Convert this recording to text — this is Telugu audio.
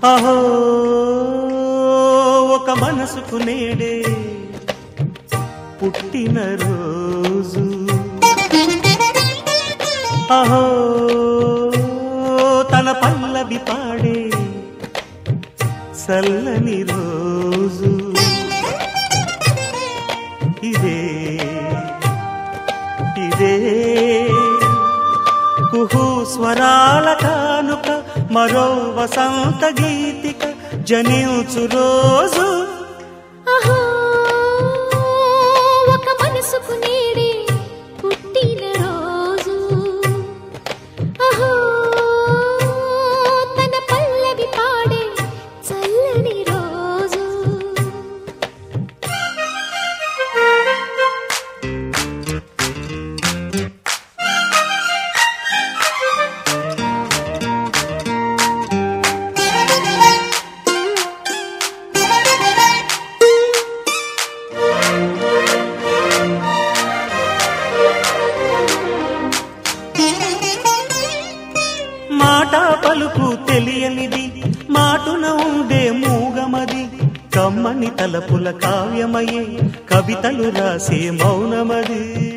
అహో ఒక మనసుకు నేడే పుట్టిన రోజు అహో తన పల్లవి పాడే చల్లని రోజు ఇదే ఇదే కుహు స్వరాల కానుక మరో వసంత గీతిక జనించు రోజు అహో ఒక మనసుకు నేడే పుట్టిన రోజు అహో తన పల్లవి పాడే చల్లని రోజు మాట పలుకు తెలియనిది మాటున ఉండే మూగమది కమ్మని తలపుల కావ్యమయే కవితలు రాసే మౌనమది